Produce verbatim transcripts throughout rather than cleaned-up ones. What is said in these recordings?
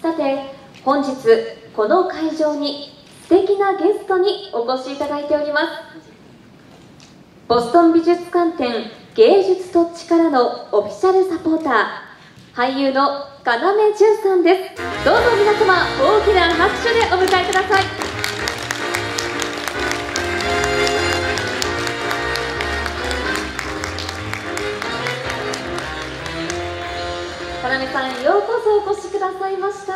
さて本日この会場に素敵なゲストにお越しいただいております。ボストン美術館展芸術と力のオフィシャルサポーター、俳優の要潤さんです。どうぞ皆様大きな拍手でお迎えください。要さん、ようこそお越しくださいました。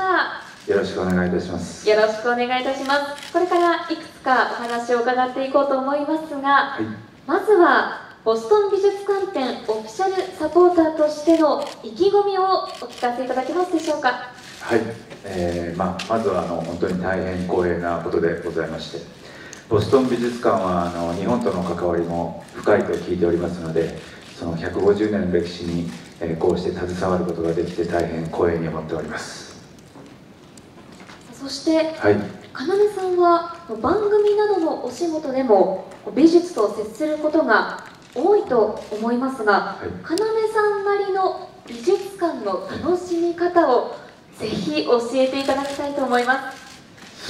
よろしくお願いいたします。 よろしくお願いいたします。これからいくつかお話を伺っていこうと思いますが、はい、まずはボストン美術館展オフィシャルサポーターとしての意気込みをお聞かせいただけますでしょうか。 はい、えーまあ、まずはあの本当に大変光栄なことでございまして、ボストン美術館はあの日本との関わりも深いと聞いておりますので、そのひゃくごじゅうねんの歴史に、えー、こうして携わることができて大変光栄に思っております。 そして、 はい、 要さんは番組などのお仕事でも美術と接することが多いと思いますが、はい、要さんなりの美術館の楽しみ方をぜひ教えていただきたいと思います。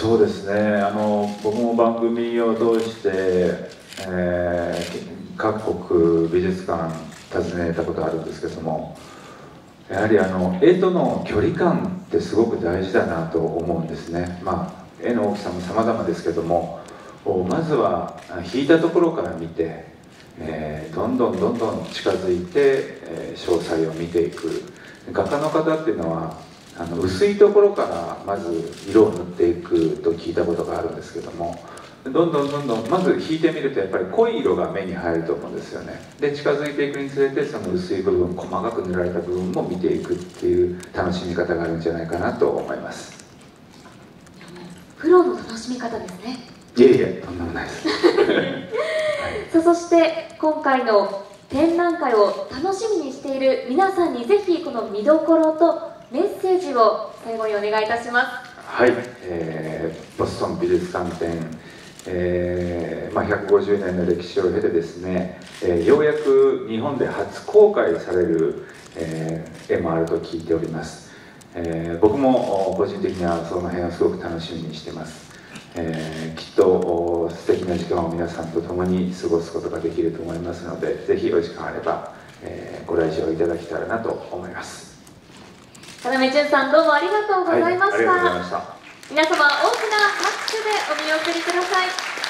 そうですね、あの僕も番組を通して、えー、各国美術館訪ねたことあるんですけども、やはりあの絵との距離感ってすごく大事だなと思うんですね。まあ絵の大きさも様々ですけども、まずは引いたところから見て、えー、どんどんどんどん近づいて、えー、詳細を見ていく。画家の方っていうのはあの薄いところからまず色を塗っていくと聞いたことがあるんですけども、どんどんどんどんまず引いてみるとやっぱり濃い色が目に入ると思うんですよね。で近づいていくにつれてその薄い部分、細かく塗られた部分も見ていくっていう楽しみ方があるんじゃないかなと思います。 プロの楽しみ方ですね。 いえいえ、とんでもないです、はい、 さあそして今回の展覧会を楽しみにしている皆さんにぜひこの見どころとメッセージを最後にお願いいたします。 はい、えー、ボストン美術館展、えーまあ、ひゃくごじゅうねんの歴史を経てですね、えー、ようやく日本で初公開される、えー、絵もあると聞いております。えー、僕も個人的にはその辺をすごく楽しみにしています。えー、きっと素敵な時間を皆さんと共に過ごすことができると思いますので、ぜひお時間あれば、えー、ご来場いただけたらなと思います。 要潤さん、どうもありがとうございました。 はい、ありがとうございました。 皆様大きな拍手でお見送りください。